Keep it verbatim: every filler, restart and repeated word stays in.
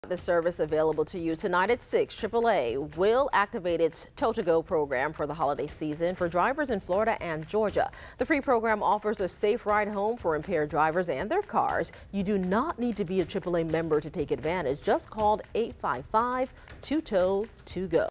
The service available to you tonight at six. triple A will activate its Tow to Go program for the holiday season for drivers in Florida and Georgia. The free program offers a safe ride home for impaired drivers and their cars. You do not need to be a triple A member to take advantage. Just call eight five five, two tow to go.